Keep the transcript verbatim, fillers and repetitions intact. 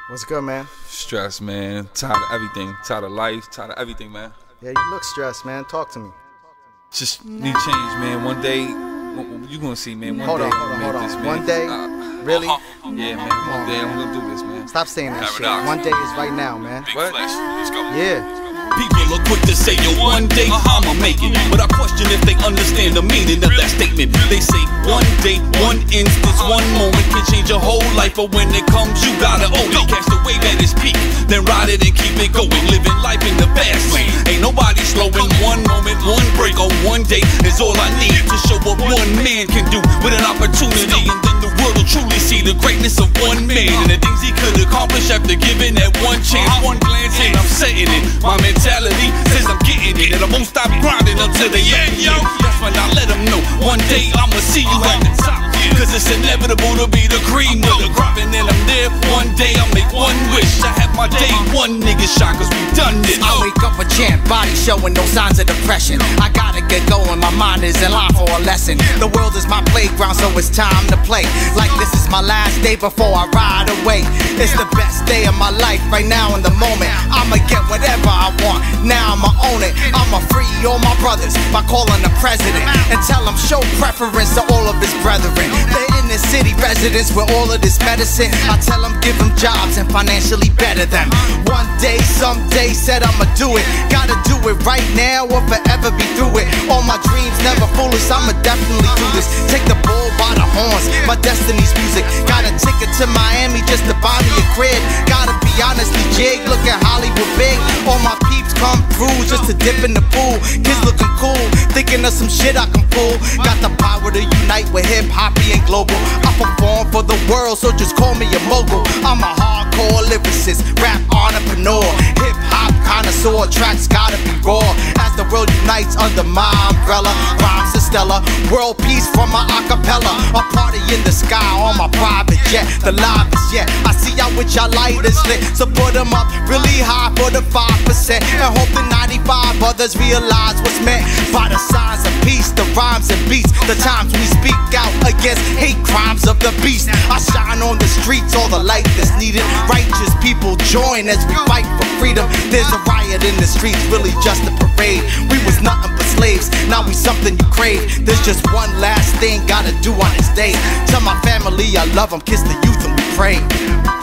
What's good, man? Stress, man. Tired of everything. Tired of life. Tired of everything, man. Yeah, you look stressed, man. Talk to me. Just need change, man. One day, you gonna see, man. One hold day, on, hold on, hold on. this, man. One day? Uh, really? Yeah, man. One day, I'm gonna do this, man. Stop saying that Paradox. shit. One day is right now, man. Big What? Flech, let's go. Yeah. People are quick to say, yo, one day I'ma make it. But I question if they understand the meaning of that statement. They say one day, one instance, one moment can change your whole life. But when it comes, you gotta own it. Catch the wave at its peak, then ride it and keep it going. Living life in the fast lane. Ain't nobody slowing. One moment, one break on one day is all I need to show what one man can do with an opportunity. And then the world will truly see the greatness of one man and the things he could accomplish after giving that one chance. One glance and I'm setting it. My mentality says I'm getting it, and I won't stop grinding until the end, yo. That's when I let them know one day I'ma see you at the top. Cause it's inevitable to be the cream of the crop. And then I'm there, one day I'll make one wish. I have my day one nigga shot, cause we done this. I wake up a champ, body showing no signs of depression. I gotta get going, my mind is in line for a lesson. The world is my playground, so it's time to play. Like this is my last day before I ride away. It's the best day of my life, right now in the moment. I'ma get whatever I want, now I'ma own it. I'ma free all my brothers by calling the president and tell him show preference to all of his brethren. They're in the city residents with all of this medicine. I tell them give them jobs and financially better them. One day, someday, said I'ma do it. Gotta do it right now or forever be through it. All my dreams never foolish, I'ma definitely do this. Take the bull by the horns, my destiny's music. Got a ticket to Miami just to buy me a crib. Gotta be honestly jig, look at Hollywood big. All my peeps come through just to dip in the pool. Kids looking cool, thinking of some shit I can pull. Got the power to unite with hip hop and global. I perform for the world, so just call me a mogul. I'm a hardcore lyricist, rap entrepreneur, hip hop connoisseur. Tracks gotta be raw as the world unites under my umbrella. Rhymes are stellar, world peace from my acapella. A party in the sky on my private jet, the livest yet. I see y'all with y'all lighters lit, so put them up really high for the five percent and hope the ninety-five others realize what's meant by the signs of peace, the rhymes and beats, the times we speak out against hate crimes of the beast. I shine on the streets, all the light that's needed. Righteous people join as we fight for freedom. There's a riot in the streets, really just a parade. We was nothing but slaves, now we something you crave. There's just one last thing gotta do on this day. Tell my family I love them, kiss the youth and we pray.